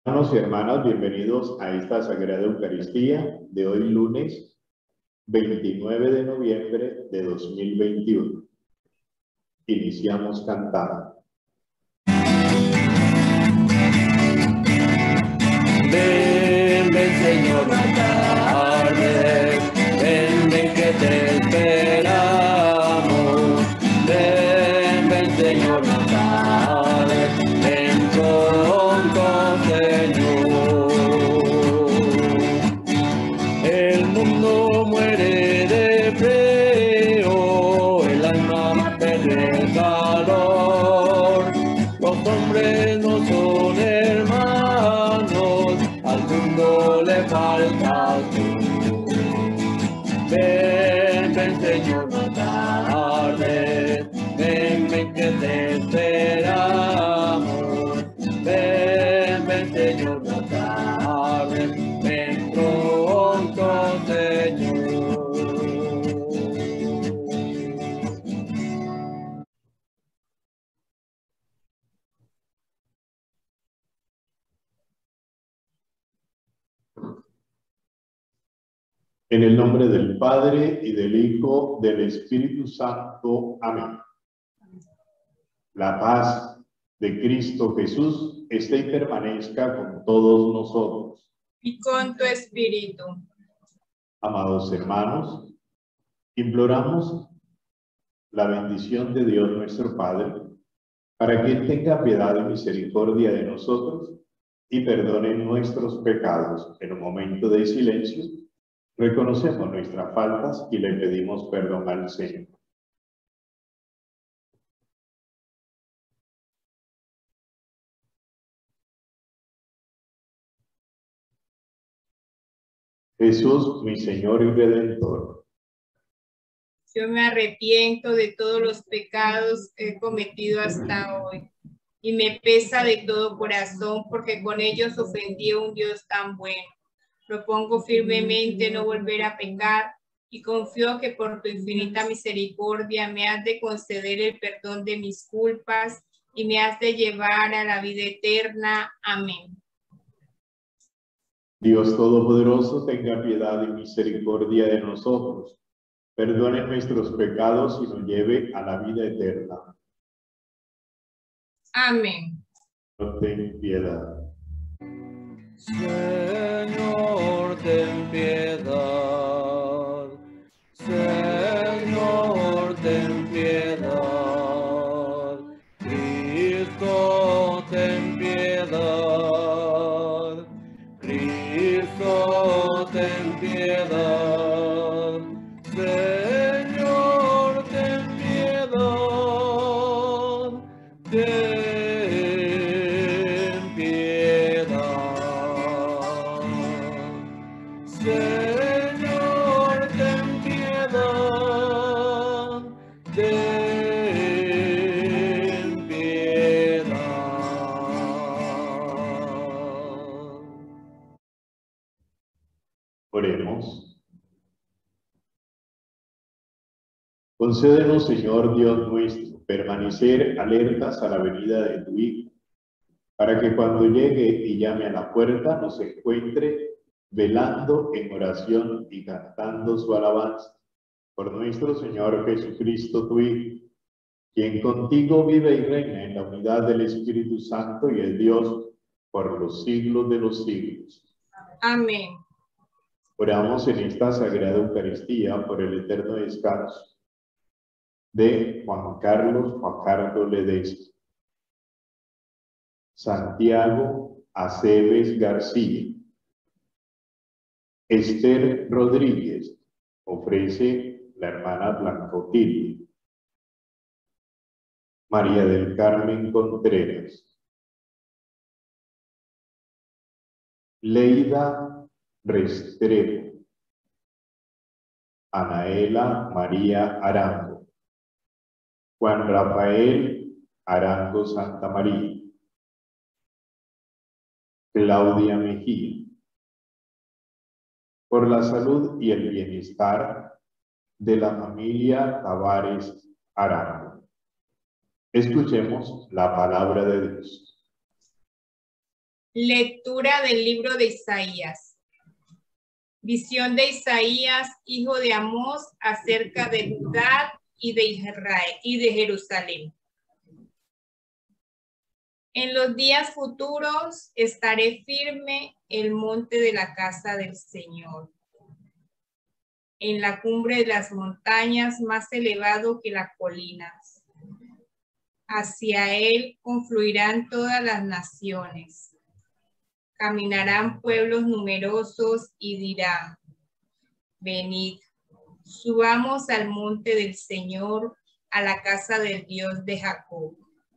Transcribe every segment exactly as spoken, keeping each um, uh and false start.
Hermanos y hermanas, bienvenidos a esta Sagrada Eucaristía de hoy lunes veintinueve de noviembre de dos mil veintiuno. Iniciamos cantando. Ven, ven Señor, la tarde, ven, ven que te esperamos. Ven, ven Señor, la tarde, ven pronto Señor. El mundo muere de frío, el alma pierde calor, los hombres no son hermanos, al mundo le falta tú. Ven, ven Señor, no tardes, ven, ven que te esperamos. Ven, ven Señor, no tardes, ven pronto Señor. En el nombre del Padre, y del Hijo, del Espíritu Santo. Amén. La paz de Cristo Jesús esté y permanezca con todos nosotros. Y con tu espíritu. Amados hermanos, imploramos la bendición de Dios nuestro Padre, para que Él tenga piedad y misericordia de nosotros y perdone nuestros pecados. En un momento de silencio, reconocemos nuestras faltas y le pedimos perdón al Señor. Jesús, mi Señor y Redentor, Yo me arrepiento de todos los pecados que he cometido hasta hoy y me pesa de todo corazón porque con ellos ofendí a un Dios tan bueno. Propongo firmemente no volver a pecar y confío que por tu infinita misericordia me has de conceder el perdón de mis culpas y me has de llevar a la vida eterna. Amén. Dios Todopoderoso, tenga piedad y misericordia de nosotros, perdone nuestros pecados y nos lleve a la vida eterna. Amén. Ten piedad. Señor, ten piedad. Señor, ten piedad. Cristo, ten piedad. Cristo, ten piedad. Señor, ten piedad. Ten Señor, ten piedad, ten piedad. Oremos. Concédenos, Señor Dios nuestro, permanecer alertas a la venida de tu Hijo, para que cuando llegue y llame a la puerta nos encuentre velando en oración y cantando su alabanza. Por nuestro Señor Jesucristo, tu Hijo, quien contigo vive y reina en la unidad del Espíritu Santo y es Dios por los siglos de los siglos. Amén. Oramos en esta Sagrada Eucaristía por el eterno descanso de Juan Carlos Fajardo Ledesma, Santiago Aceves García, Esther Rodríguez, ofrece la hermana Blanca Otilia, María del Carmen Contreras, Leida Restrepo, Anaela María Arango, Juan Rafael Arango Santa María, Claudia Mejía, por la salud y el bienestar de la familia Tavares Arango. Escuchemos la palabra de Dios. Lectura del libro de Isaías. Visión de Isaías, hijo de Amós, acerca de Judá y de Israel y de Jerusalén. En los días futuros estaré firme el monte de la casa del Señor, en la cumbre de las montañas, más elevado que las colinas. Hacia él confluirán todas las naciones. Caminarán pueblos numerosos y dirán: venid, subamos al monte del Señor, a la casa del Dios de Jacob.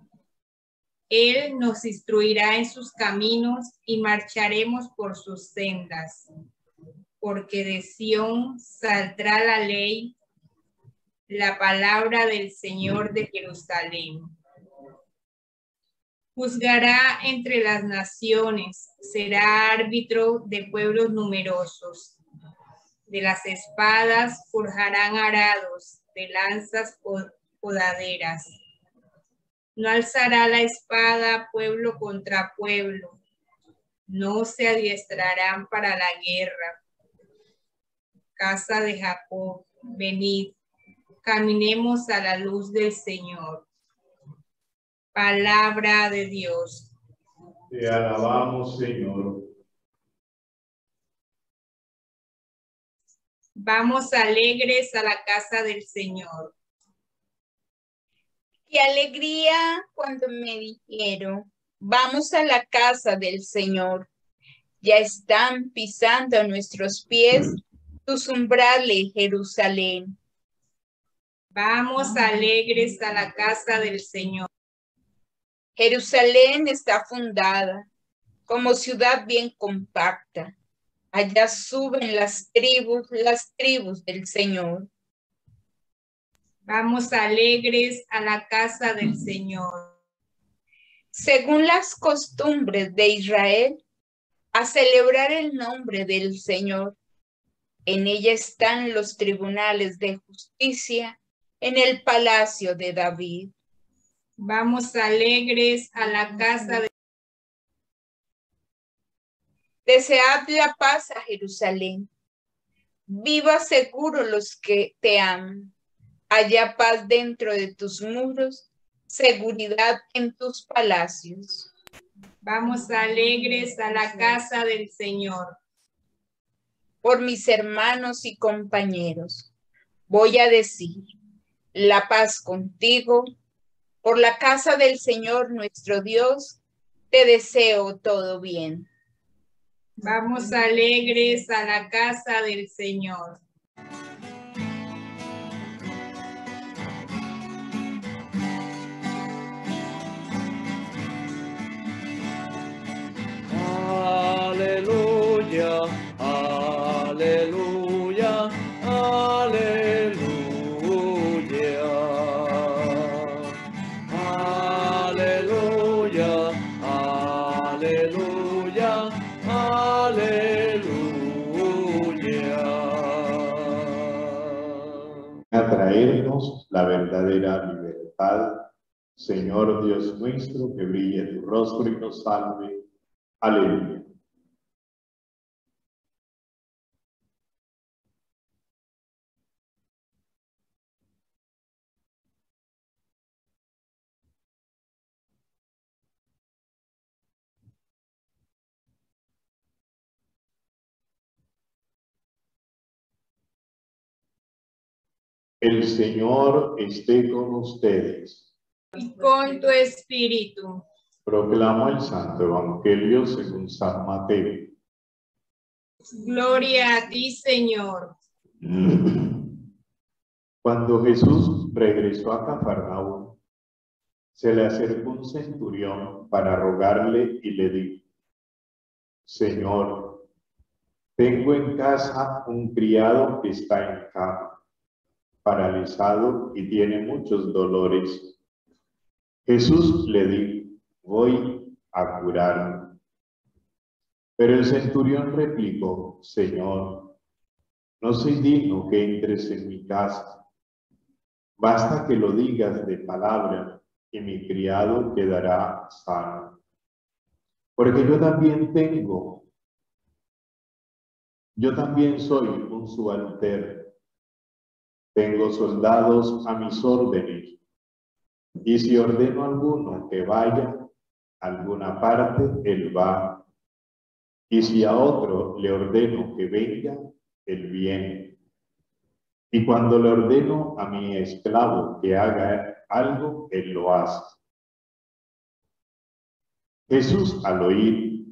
Él nos instruirá en sus caminos y marcharemos por sus sendas, porque de Sión saldrá la ley, la palabra del Señor de Jerusalén. Juzgará entre las naciones, será árbitro de pueblos numerosos. De las espadas forjarán arados, de lanzas podaderas. No alzará la espada pueblo contra pueblo, no se adiestrarán para la guerra. Casa de Jacob, venid, caminemos a la luz del Señor. Palabra de Dios. Te alabamos, Señor. Vamos alegres a la casa del Señor. Qué alegría cuando me dijeron: vamos a la casa del Señor. Ya están pisando a nuestros pies tus umbrales, Jerusalén. Vamos alegres a la casa del Señor. Jerusalén está fundada como ciudad bien compacta. Allá suben las tribus, las tribus del Señor. Vamos alegres a la casa del Señor. Según las costumbres de Israel, a celebrar el nombre del Señor. En ella están los tribunales de justicia en el palacio de David. Vamos alegres a la casa de Desead la paz a Jerusalén. Viva seguro los que te aman. Haya paz dentro de tus muros, seguridad en tus palacios. Vamos alegres a la casa del Señor. Por mis hermanos y compañeros, voy a decir: la paz contigo. Por la casa del Señor nuestro Dios, te deseo todo bien. Vamos alegres a la casa del Señor. Aleluya, aleluya, aleluya. Aleluya, aleluya, aleluya. A traernos la verdadera libertad. Señor Dios nuestro, que brille tu rostro y nos salve. Aleluya. El Señor esté con ustedes. Y con tu espíritu. Proclamo el Santo Evangelio según San Mateo. Gloria a ti, Señor. Cuando Jesús regresó a Cafarnaúm, se le acercó un centurión para rogarle y le dijo: Señor, tengo en casa un criado que está en cama, paralizado y tiene muchos dolores. Jesús le dijo: voy a curarlo. Pero el centurión replicó: Señor, no soy digno que entres en mi casa. Basta que lo digas de palabra y mi criado quedará sano. Porque yo también tengo, yo también soy un subalterno. Tengo soldados a mis órdenes. Y si ordeno a alguno que vaya a alguna parte, él va. Y si a otro le ordeno que venga, él viene. Y cuando le ordeno a mi esclavo que haga algo, él lo hace. Jesús, al oír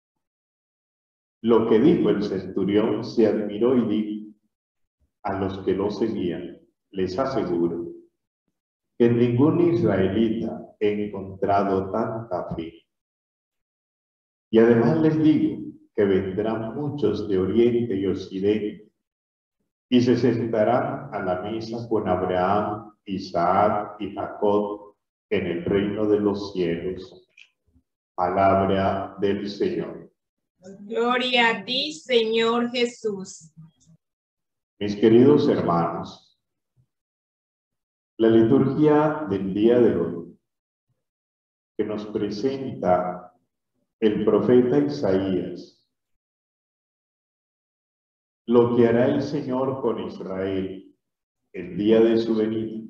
lo que dijo el centurión, se admiró y dijo a los que lo seguían: les aseguro que en ningún israelita he encontrado tanta fe. Y además les digo que vendrán muchos de oriente y occidente y se sentarán a la mesa con Abraham, Isaac y Jacob en el reino de los cielos. Palabra del Señor. Gloria a ti, Señor Jesús. Mis queridos hermanos, la liturgia del día de hoy que nos presenta el profeta Isaías, lo que hará el Señor con Israel el día de su venida.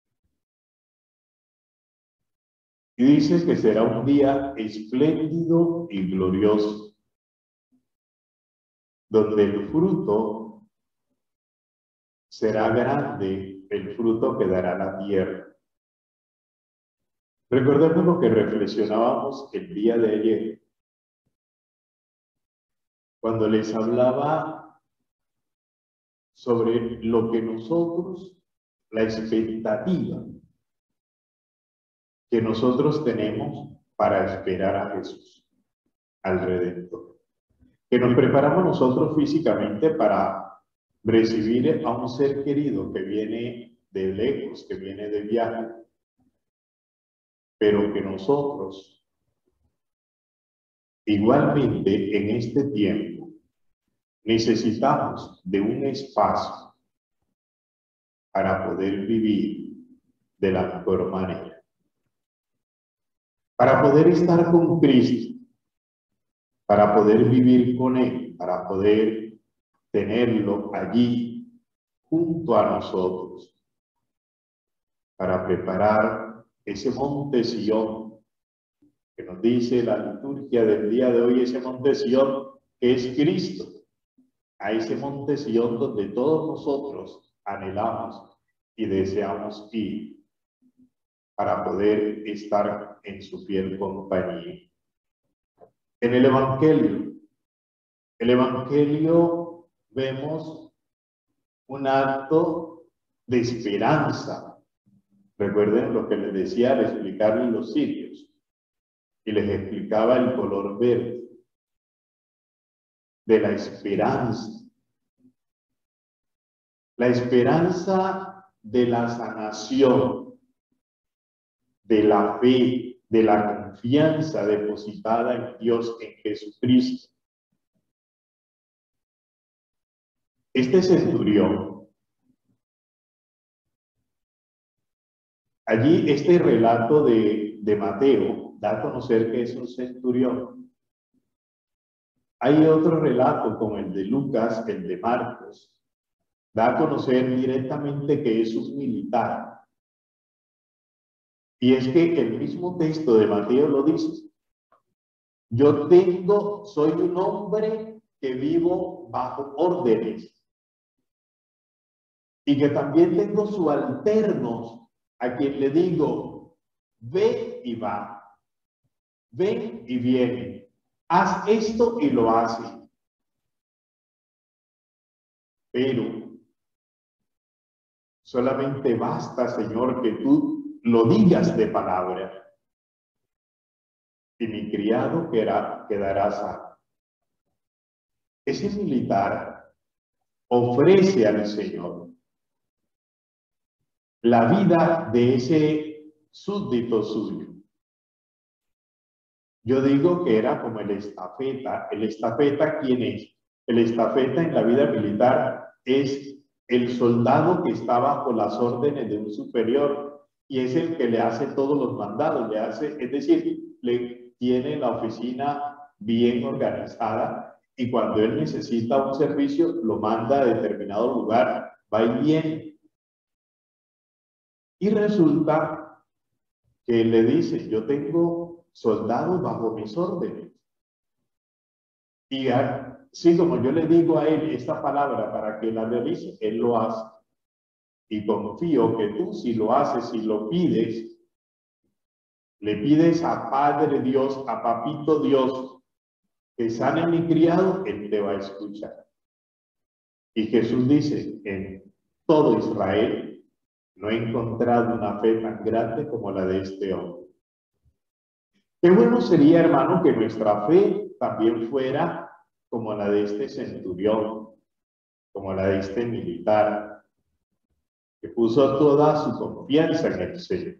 Y dice que será un día espléndido y glorioso, donde el fruto será grande, el fruto que dará la tierra. Recordemos lo que reflexionábamos el día de ayer, cuando les hablaba sobre lo que nosotros, la expectativa que nosotros tenemos para esperar a Jesús, al Redentor. Que nos preparamos nosotros físicamente para recibir a un ser querido que viene de lejos, que viene de viaje, pero que nosotros igualmente en este tiempo necesitamos de un espacio para poder vivir de la mejor manera, para poder estar con Cristo, para poder vivir con Él, para poder tenerlo allí junto a nosotros, para preparar ese monte Sión que nos dice la liturgia del día de hoy, ese monte Sión que es Cristo, a ese monte Sión donde todos nosotros anhelamos y deseamos ir para poder estar en su fiel compañía. En el Evangelio, el Evangelio vemos un acto de esperanza. Recuerden lo que les decía al explicarles los sitios, y les explicaba el color verde de la esperanza. La esperanza de la sanación, de la fe, de la confianza depositada en Dios, en Jesucristo. Este centurión, allí este relato de, de Mateo da a conocer que es un centurión. Hay otro relato como el de Lucas, el de Marcos, da a conocer directamente que es un militar. Y es que el mismo texto de Mateo lo dice. Yo tengo, soy un hombre que vivo bajo órdenes y que también tengo subalternos a quien le digo, ve y va, ven y viene. Haz esto y lo hace. Pero solamente basta, Señor, que tú lo digas de palabra. Y mi criado quedará, quedará sano. Ese militar ofrece al Señor la vida de ese súbdito suyo. Yo digo que era como el estafeta. El estafeta, ¿quién es? El estafeta en la vida militar es el soldado que está bajo las órdenes de un superior y es el que le hace todos los mandados, le hace, es decir, le tiene la oficina bien organizada, y cuando él necesita un servicio, lo manda a determinado lugar, va y viene. Y resulta que le dice, yo tengo soldados bajo mis órdenes. Y así como yo le digo a él esta palabra para que la realice, él lo hace. Y confío que tú, si lo haces, si lo pides, le pides a Padre Dios, a Papito Dios, que sane a mi criado, él te va a escuchar. Y Jesús dice, en todo Israel no he encontrado una fe tan grande como la de este hombre. Qué bueno sería, hermano, que nuestra fe también fuera como la de este centurión, como la de este militar, que puso toda su confianza en el Señor.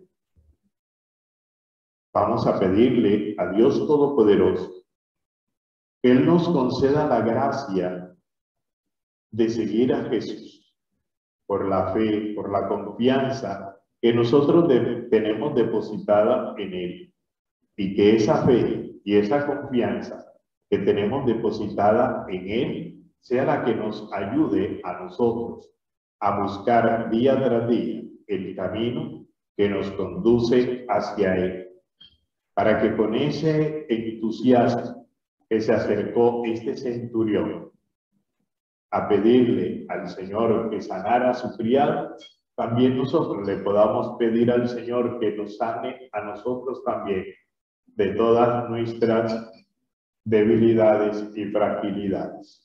Vamos a pedirle a Dios Todopoderoso que Él nos conceda la gracia de seguir a Jesús por la fe, por la confianza que nosotros de, tenemos depositada en Él, y que esa fe y esa confianza que tenemos depositada en Él sea la que nos ayude a nosotros a buscar día tras día el camino que nos conduce hacia Él, para que con ese entusiasmo que se acercó este centurión a pedirle al Señor que sanara a su criado, también nosotros le podamos pedir al Señor que nos sane a nosotros también de todas nuestras debilidades y fragilidades.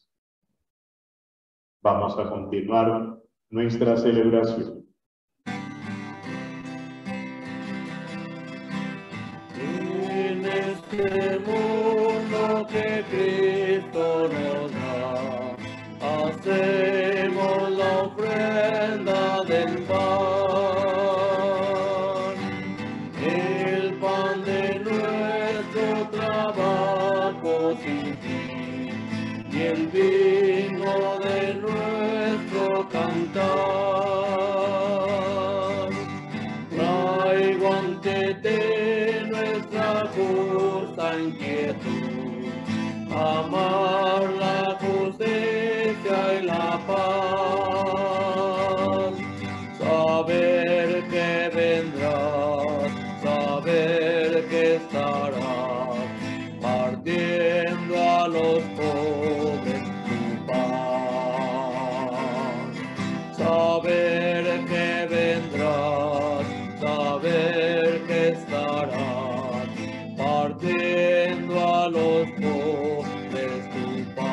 Vamos a continuar nuestra celebración. En este mundo que Cristo nos da, hacemos la ofrenda del pan, el pan de nuestro trabajo sin fin, y el vino de nuestro cantar. Traigo ante ti nuestra justa inquietud, amar la justicia y la paz, saber que vendrás, saber que estarás partiendo a los pobres tu paz, saber que vendrás, saber que estarás partiendo a los pobres tu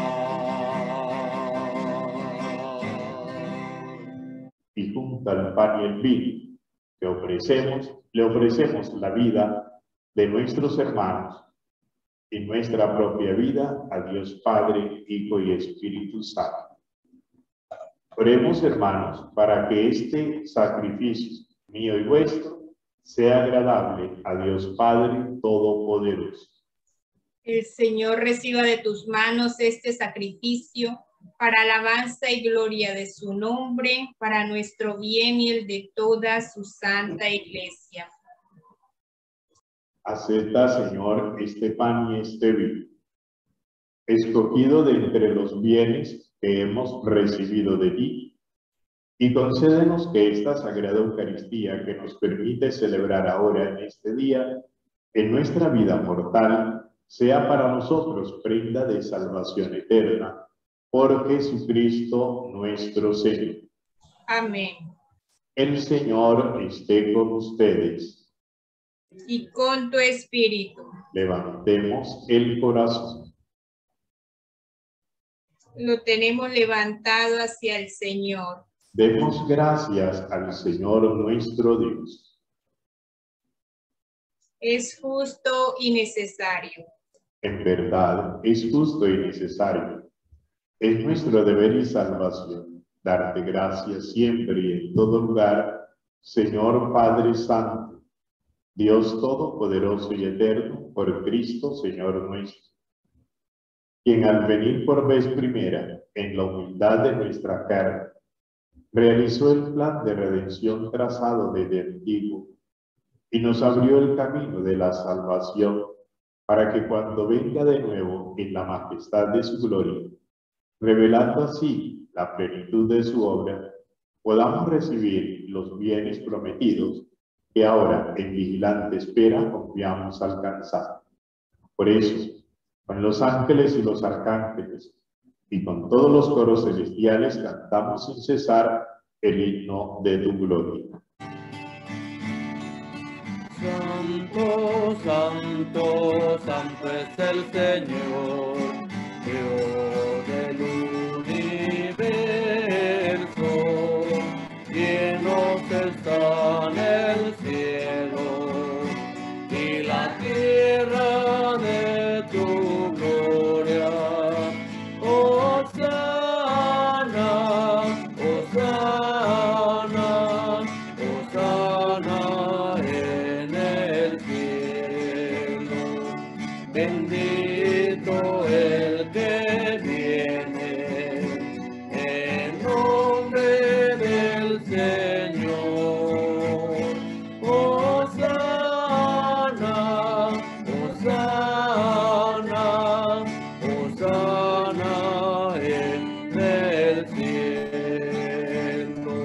paz. Y junto al pan y el vino que ofrecemos, le ofrecemos la vida de nuestros hermanos y nuestra propia vida a Dios Padre, Hijo y Espíritu Santo. Oremos, hermanos, para que este sacrificio mío y vuestro sea agradable a Dios Padre Todopoderoso. El Señor reciba de tus manos este sacrificio para alabanza y gloria de su nombre, para nuestro bien y el de toda su santa iglesia. Acepta, Señor, este pan y este vino, escogido de entre los bienes que hemos recibido de ti, y concédenos que esta Sagrada Eucaristía que nos permite celebrar ahora en este día, en nuestra vida mortal, sea para nosotros prenda de salvación eterna, por Jesucristo nuestro Señor. Amén. El Señor esté con ustedes. Y con tu espíritu. Levantemos el corazón. Lo tenemos levantado hacia el Señor. Demos gracias al Señor nuestro Dios. Es justo y necesario. En verdad, es justo y necesario. Es nuestro deber y salvación darte gracias siempre y en todo lugar, Señor Padre Santo, Dios Todopoderoso y Eterno, por Cristo, Señor nuestro, quien al venir por vez primera en la humildad de nuestra carne, realizó el plan de redención trazado desde antiguo y nos abrió el camino de la salvación para que cuando venga de nuevo en la majestad de su gloria, revelando así la plenitud de su obra, podamos recibir los bienes prometidos que ahora en vigilante espera confiamos alcanzar. Por eso, con los ángeles y los arcángeles y con todos los coros celestiales cantamos sin cesar el himno de tu gloria. Santo, santo, santo es el Señor, Dios del universo. Llenos están el cielo y la tierra de tu gloria. Hosana, Hosana, Hosana en el cielo. Bendito el que viene en nombre del Señor. Hosana, Hosana, Hosana en el cielo.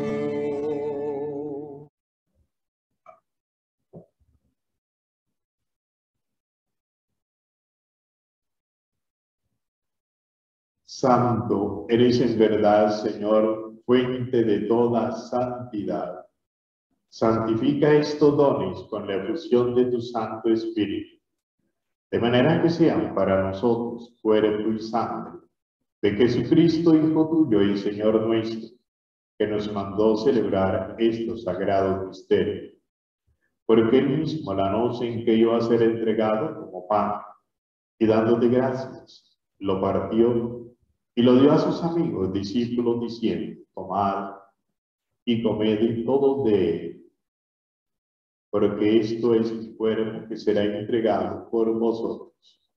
Santo eres en verdad, Señor, fuente de toda santidad. Santifica estos dones con la efusión de tu Santo Espíritu, de manera que sean para nosotros cuerpo y sangre de Jesucristo, Hijo tuyo y Señor nuestro, que nos mandó celebrar estos sagrados misterios. Porque él mismo, la noche en que iba a ser entregado como pan, y dándote gracias, lo partió y lo dio a sus amigos discípulos diciendo: tomad y comed todos de él, porque esto es mi cuerpo que será entregado por vosotros.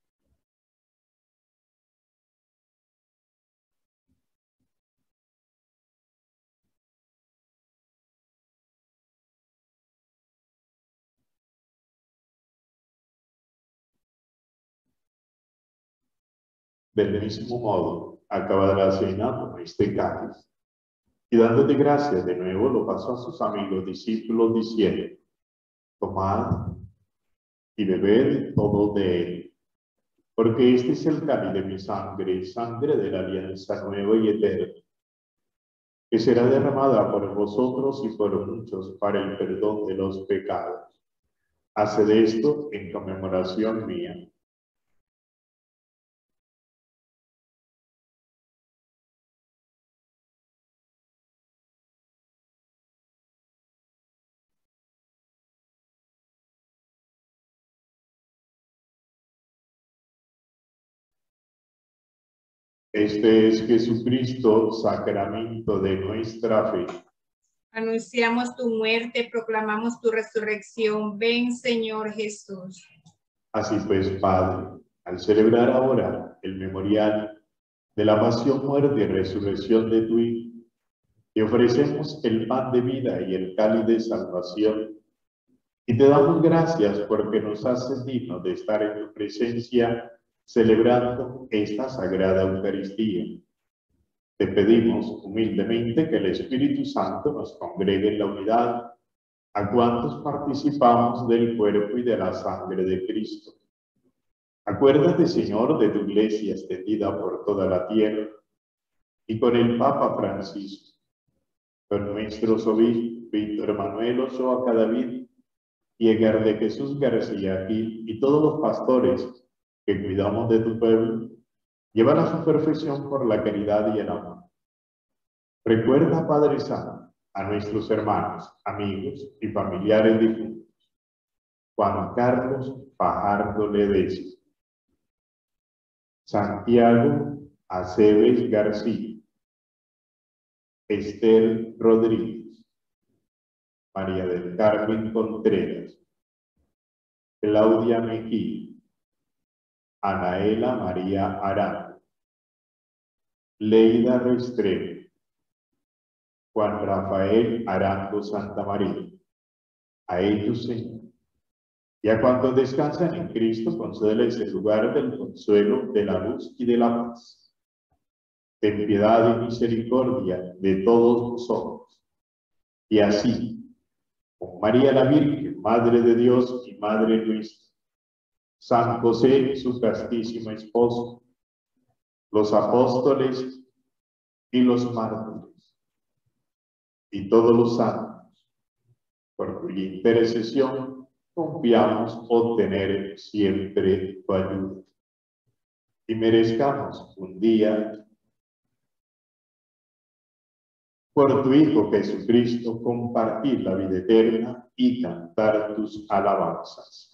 Del mismo modo, acabada la cena, tomó este cáliz, y dándote gracias de nuevo, lo pasó a sus amigos discípulos diciendo: tomad y bebed todos de él, porque este es el cáliz de mi sangre, sangre de la alianza nueva y eterna, que será derramada por vosotros y por muchos para el perdón de los pecados. Haced esto en conmemoración mía. Este es Jesucristo, sacramento de nuestra fe. Anunciamos tu muerte, proclamamos tu resurrección. Ven, Señor Jesús. Así pues, Padre, al celebrar ahora el memorial de la pasión, muerte y resurrección de tu Hijo, te ofrecemos el pan de vida y el cáliz de salvación, y te damos gracias porque nos haces dignos de estar en tu presencia celebrando esta sagrada Eucaristía. Te pedimos humildemente que el Espíritu Santo nos congregue en la unidad a cuantos participamos del cuerpo y de la sangre de Cristo. Acuérdate, Señor, de tu Iglesia extendida por toda la tierra, y con el Papa Francisco, con nuestros obispos Víctor Manuel Ochoa Cadavid y Edgar de Jesús García Gil, y todos los pastores que cuidamos de tu pueblo, llevan a su perfección por la caridad y el amor. Recuerda, Padre Santo, a nuestros hermanos, amigos y familiares difuntos. Juan Carlos Fajardo Ledesma, Santiago Aceves García, Esther Rodríguez, María del Carmen Contreras, Claudia Mejía, Anaela María Arango, Leida Restrepo, Juan Rafael Arango Santamaría. A ellos, Señor, Y a cuantos descansan en Cristo, concédeles el lugar del consuelo, de la luz y de la paz. Ten piedad y misericordia de todos nosotros. Y así, con María la Virgen, Madre de Dios y Madre nuestra, San José, su castísimo esposo, los apóstoles y los mártires, y todos los santos, por cuya intercesión confiamos obtener siempre tu ayuda, y merezcamos un día, por tu Hijo Jesucristo, compartir la vida eterna y cantar tus alabanzas.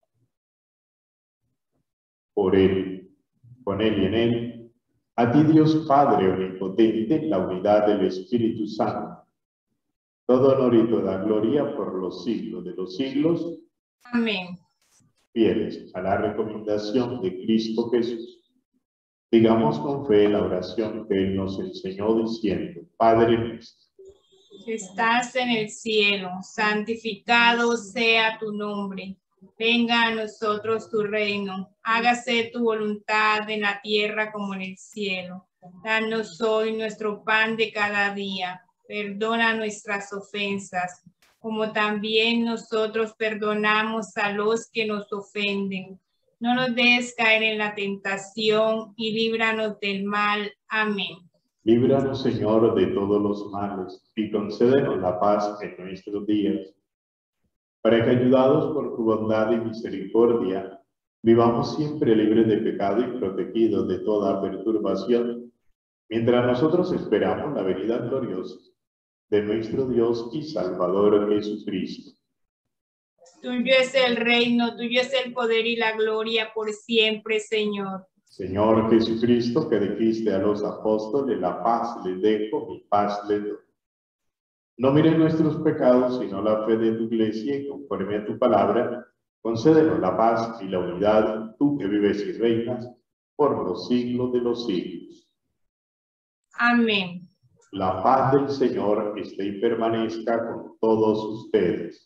Por Él, con Él y en Él, a ti Dios Padre Omnipotente, en la unidad del Espíritu Santo, todo honor y toda gloria por los siglos de los siglos. Amén. Fieles a la recomendación de Cristo Jesús, digamos con fe la oración que Él nos enseñó diciendo: Padre nuestro, que estás en el cielo, santificado sea tu nombre. Venga a nosotros tu reino. Hágase tu voluntad en la tierra como en el cielo. Danos hoy nuestro pan de cada día. Perdona nuestras ofensas, como también nosotros perdonamos a los que nos ofenden. No nos dejes caer en la tentación y líbranos del mal. Amén. líbranos, Señor, de todos los males y concédenos la paz en nuestros días, para que, ayudados por tu bondad y misericordia, vivamos siempre libres de pecado y protegidos de toda perturbación, mientras nosotros esperamos la venida gloriosa de nuestro Dios y Salvador Jesucristo. Tuyo es el reino, tuyo es el poder y la gloria por siempre, Señor. Señor Jesucristo, que dijiste a los apóstoles: la paz les dejo, mi paz les doy. No mires nuestros pecados, sino la fe de tu iglesia, y conforme a tu palabra, concédenos la paz y la unidad, tú que vives y reinas por los siglos de los siglos. Amén. La paz del Señor esté y permanezca con todos ustedes.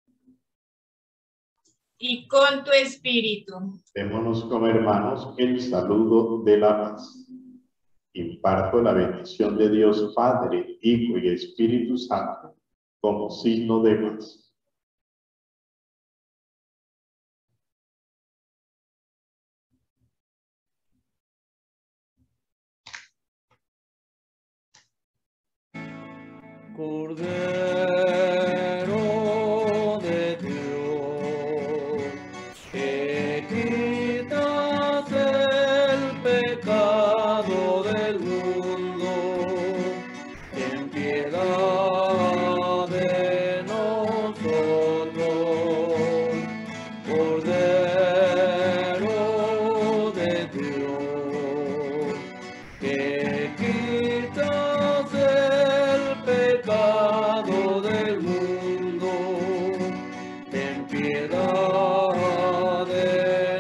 Y con tu espíritu. Démonos como hermanos el saludo de la paz. Imparto la bendición de Dios Padre, Hijo y Espíritu Santo como signo de paz. Cordero de Dios, que quitas el pecado del mundo, ten piedad de nosotros. Cordero de Dios, que quitas el pecado del mundo, ten piedad de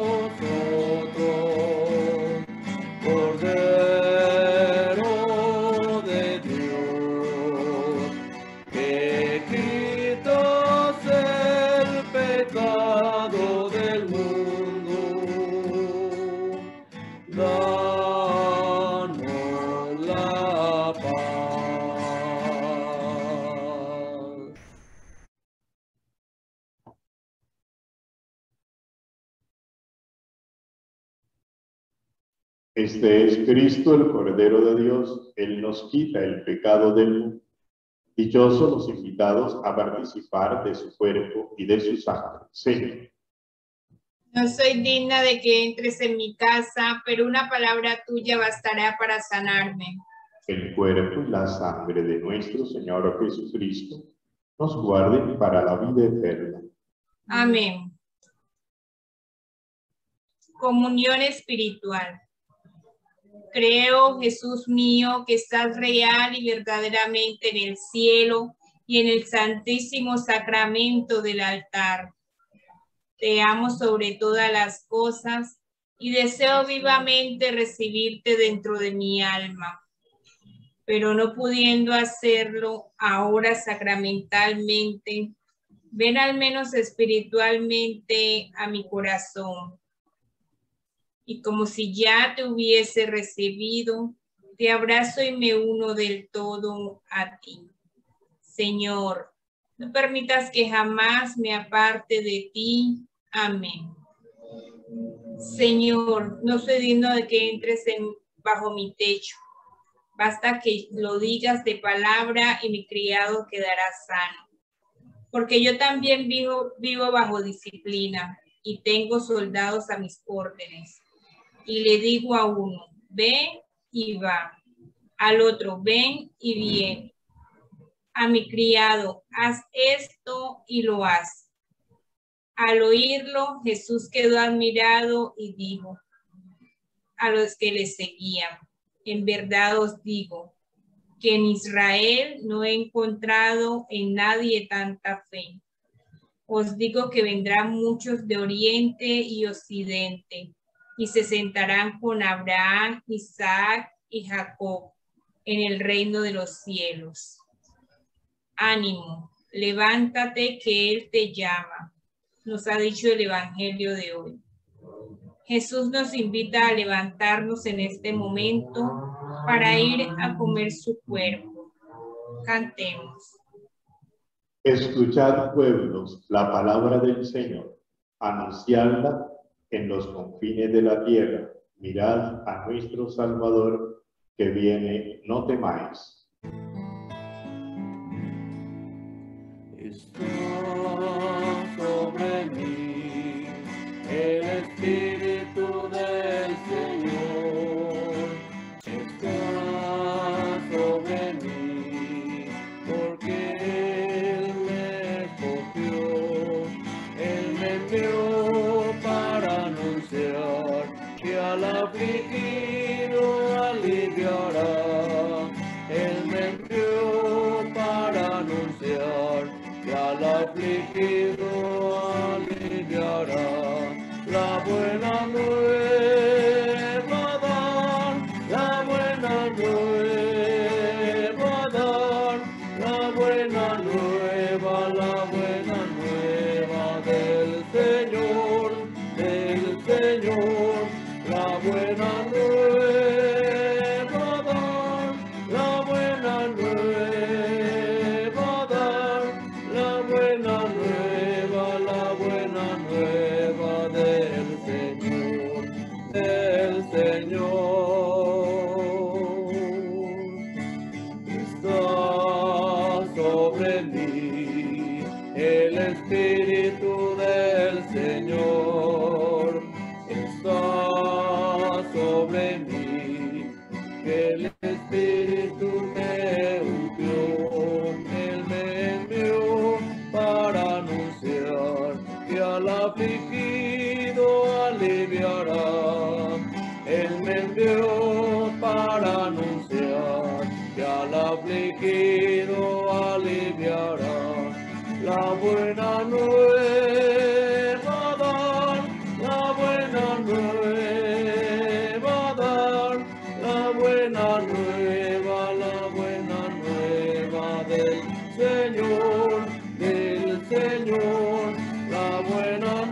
nosotros. Cordero de Dios, que quitas el pecado del mundo, danos la paz. Este es Cristo, el Cordero de Dios. Él nos quita el pecado del mundo. Dichosos los invitados a participar de su cuerpo y de su sangre. Señor, No soy digna de que entres en mi casa, pero una palabra tuya bastará para sanarme. el cuerpo y la sangre de nuestro Señor Jesucristo nos guarden para la vida eterna. Amén. Comunión espiritual. Creo, Jesús mío, que estás real y verdaderamente en el cielo y en el santísimo sacramento del altar. Te amo sobre todas las cosas y deseo vivamente recibirte dentro de mi alma. Pero no pudiendo hacerlo ahora sacramentalmente, Ven al menos espiritualmente a mi corazón. Y como si ya te hubiese recibido, te abrazo y me uno del todo a ti. Señor, no permitas que jamás me aparte de ti. Amén. Señor, no soy digno de que entres en, bajo mi techo. Basta que lo digas de palabra y mi criado quedará sano. Porque yo también vivo, vivo bajo disciplina y tengo soldados a mis órdenes. Y le digo a uno, ve y va. Al otro, ven y viene. A mi criado, haz esto y lo hace. Al oírlo, Jesús quedó admirado y dijo a los que le seguían, en verdad os digo que en Israel no he encontrado en nadie tanta fe. Os digo que vendrán muchos de oriente y occidente y se sentarán con Abraham, Isaac y Jacob en el reino de los cielos. Ánimo, levántate que Él te llama, nos ha dicho el Evangelio de hoy. Jesús nos invita a levantarnos en este momento para ir a comer su cuerpo. Cantemos. Escuchad, pueblos, la palabra del Señor, anunciadla en los confines de la tierra. Mirad a nuestro Salvador que viene, no temáis. Está sobre mí el Espíritu del Señor. Está sobre mí porque Él me escogió. Él me envió para anunciar que al afligido aliviará. Él me envió para anunciar que al afligido aliviará. La buena nueva dar, la buena nueva dar, la buena nueva, la buena nueva del Señor, del Señor, la buena nueva dar, la buena nueva dar, la buena nueva, la buena nueva del Señor, del Señor. Está sobre mí el Espíritu del Señor. Está sobre mí el Espíritu me ungió. Él me envió para anunciar que al afligido aliviará. Él me envió para anunciar que al afligido aliviará. La buena nueva dar, la buena nueva dar, la buena nueva, la buena nueva del Señor, del Señor, la buena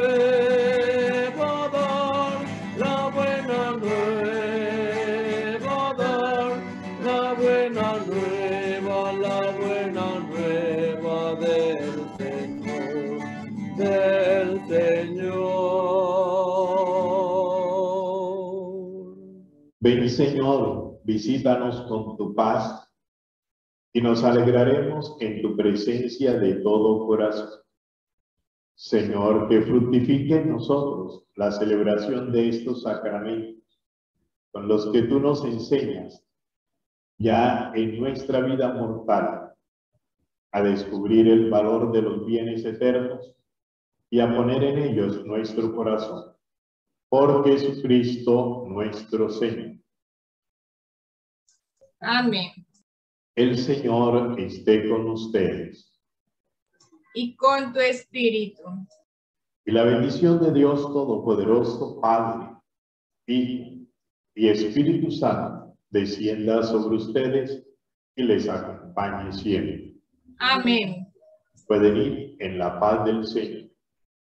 nueva dar, la buena nueva dar, la buena nueva, la buena nueva del Señor, del Señor. Ven, Señor, visítanos con tu paz y nos alegraremos en tu presencia de todo corazón. Señor, que fructifique en nosotros la celebración de estos sacramentos, con los que tú nos enseñas ya en nuestra vida mortal a descubrir el valor de los bienes eternos y a poner en ellos nuestro corazón. Por Jesucristo nuestro Señor. Amén. El Señor esté con ustedes. Y con tu espíritu. Y la bendición de Dios Todopoderoso, Padre, Hijo y Espíritu Santo, descienda sobre ustedes y les acompañe siempre. Amén. Pueden ir en la paz del Señor.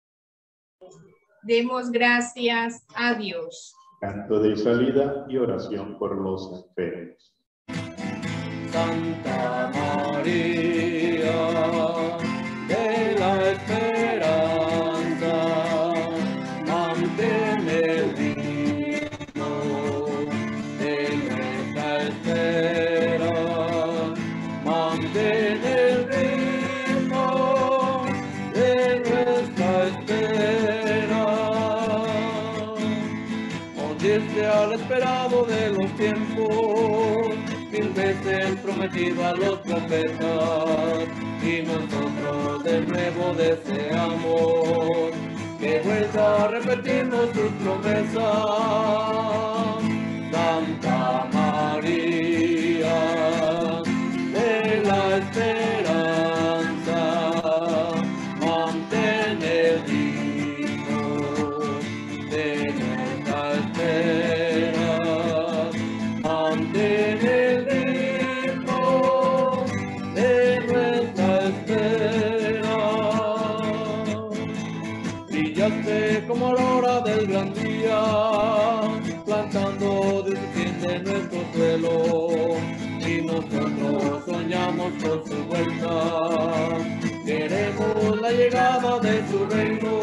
Demos gracias a Dios. Canto de salida y oración por los enfermos. Santa María de la esperanza, mantén el ritmo de nuestra espera, mantén el ritmo de nuestra espera. Ondiste al esperado de los tiempos, mil veces prometido a los profetas, y nosotros de nuevo deseamos que vuelva a repetirnos sus promesas. Santa María de la esperanza, mantén el ritmo de nuestra espera, mantén el ritmo de nuestra espera. Brillaste como aurora del gran día, plantando de su tienda nuestro suelo, y nosotros soñamos por su vuelta, queremos la llegada de su reino.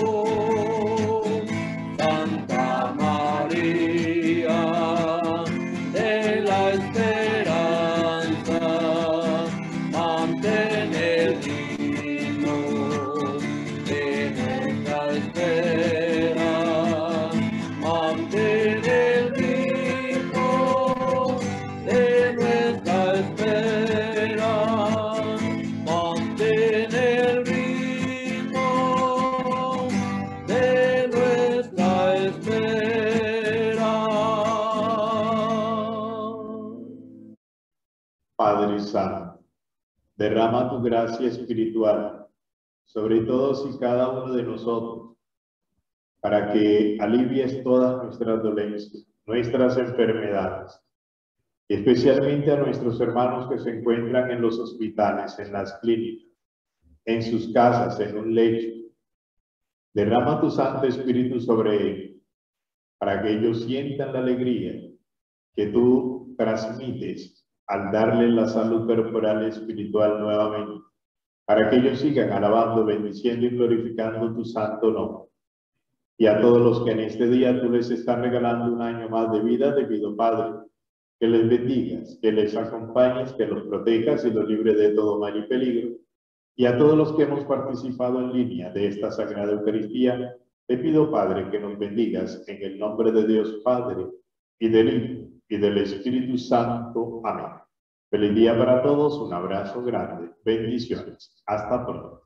Santa María de la esperanza, mantén el ritmo de nuestra espera, mantén el ritmo de nuestra espera, mantén el ritmo de nuestra espera. Padre Santo, derrama tu gracia espiritual sobre todos y cada uno de nosotros, para que alivies todas nuestras dolencias, nuestras enfermedades, y especialmente a nuestros hermanos que se encuentran en los hospitales, en las clínicas, en sus casas, en un lecho. Derrama tu Santo Espíritu sobre ellos, para que ellos sientan la alegría que tú transmites al darle la salud corporal y espiritual nuevamente, para que ellos sigan alabando, bendiciendo y glorificando tu santo nombre. Y a todos los que en este día tú les estás regalando un año más de vida, te pido, Padre, que les bendigas, que les acompañes, que los protejas y los libres de todo mal y peligro. Y a todos los que hemos participado en línea de esta Sagrada Eucaristía, te pido, Padre, que nos bendigas en el nombre de Dios Padre, y del Hijo, y del Espíritu Santo. Amén. Feliz día para todos, un abrazo grande, bendiciones. Hasta pronto.